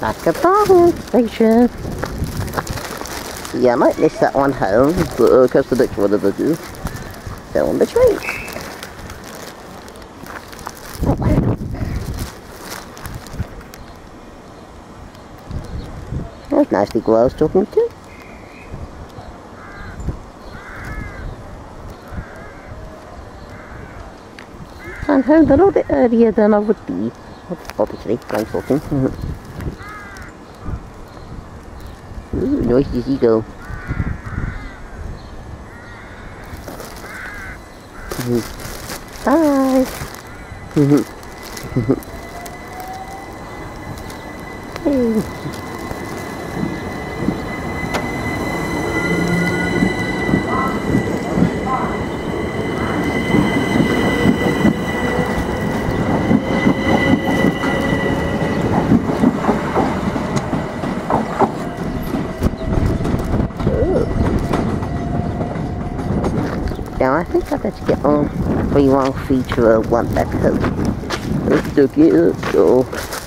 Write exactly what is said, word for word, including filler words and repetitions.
Back at Barnham Station. Yeah, I might miss that one home, but because uh, the next one of the do. Go on the train. Oh, wow. That's nice people I was talking to. I'm home a little bit earlier than I would be. Obviously, I'm talking. Ooh, noisy seagull. Bye. Hey. Now I think I better get on before you want feature one back home. Let's do it. Let's go.